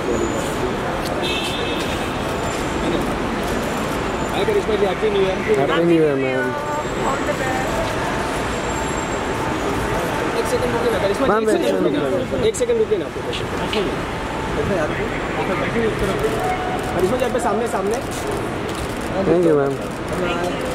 हाय Karishma ji, happy new year. Happy new year ma'am. एक second रुकिए ना करिश्मा जी, एक सेकंड रुकिए ना आपको करिश्मा जी, आप सामने सामने। Thank you ma'am.